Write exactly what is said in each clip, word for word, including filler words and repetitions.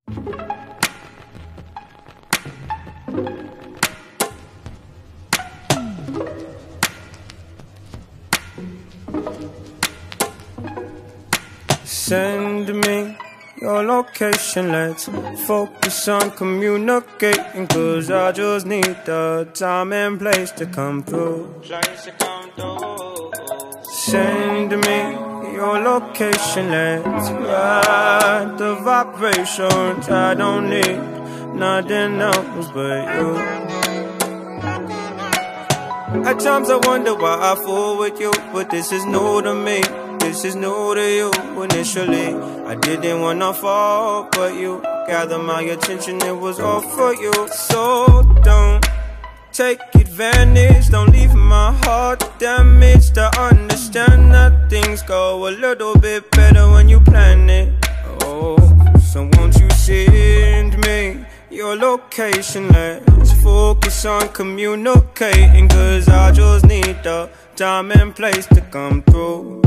Send me your location, let's focus on communicating, cause I just need the time and place to come through. Send me your location, let's ride the vibrations. I don't need nothing else but you. At times I wonder why I fool with you, but this is new to me. This is new to you. Initially, I didn't wanna fall, but you gathered my attention, it was all for you. So don't take advantage, don't leave my heart damaged. I understand that things go a little bit better when you plan it. Oh, so won't you send me your location, let's focus on communicating, cause I just need the time and place to come through.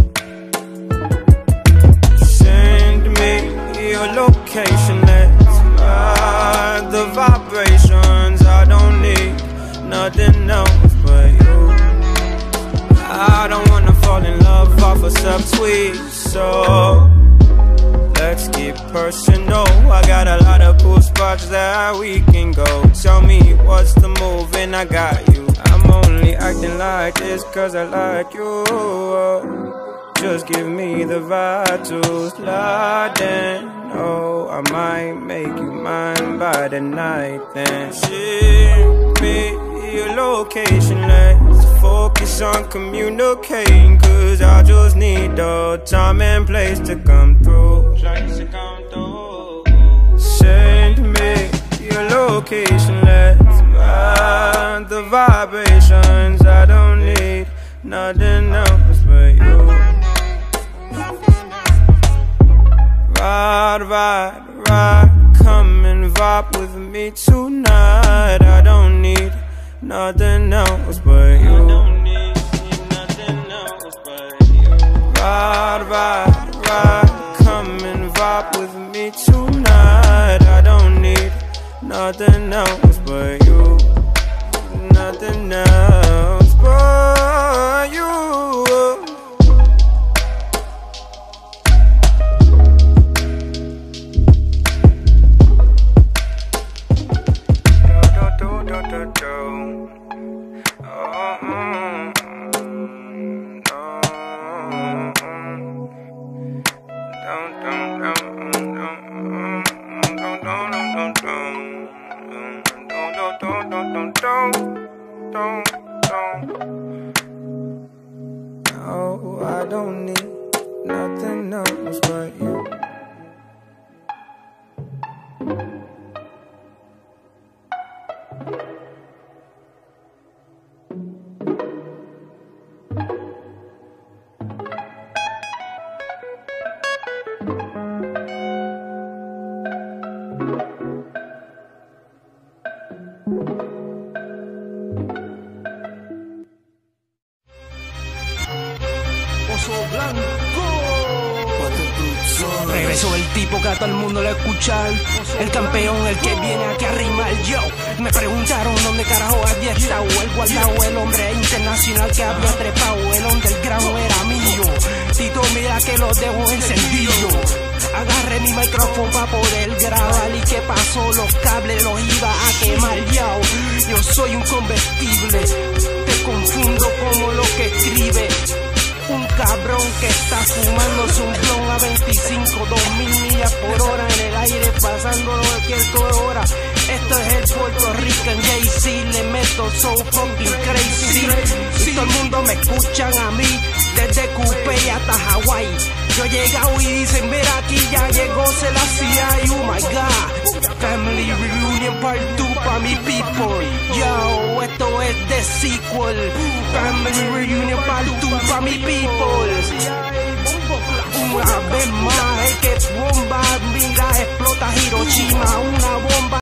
Your location, let's ride the vibrations. I don't need nothing else but you. I don't wanna fall in love off a subtweet, so let's get personal. I got a lot of cool spots that we can go. Tell me what's the move and I got you. I'm only acting like this cause I like you. Just give me the vibe to slide in. Oh, I might make you mine by the night then. Send me your location, let's focus on communicating, cause I just need the time and place to come through. Send me your location, let's ride the vibrations. I don't need nothing else but you. Ride, ride, ride, come and vibe with me tonight. I don't need nothing else but you. I don't need nothing else but you. Ride, ride, ride, come and vibe with me tonight. I don't need nothing else but you. Nothing else but you. Oh, I don't need nothing else but you. Regresó el tipo que a todo el mundo le escuchar. El campeón, el que viene aquí a rimar. Yo, me preguntaron dónde carajo había estado el guardado, el hombre internacional que había trepado. El underground era mío. Tito, mira que lo dejo encendido. Agarré mi micrófono para poder grabar. ¿Y qué pasó? Los cables los iba a quemar. Yo, yo soy un convertible. Te confundo como lo que escribe un cabrón que está fumándose un blon a veinticinco, dos mil millas por hora en el aire, pasándolo cualquier hora. Esto es el Puerto Rican Jay-Z, le meto so fucking crazy. Y todo el mundo me escuchan a mí, desde Coupé hasta Hawái. Yo he llegado y dicen, mira aquí ya llegó Selassie, oh my god. Family Reunion Part dos pa' mi people. Yo, esto es de sequel. Family Reunion Part dos pa' mi people. Una vez más, es que bomba, mira, explota Hiroshima, una bomba.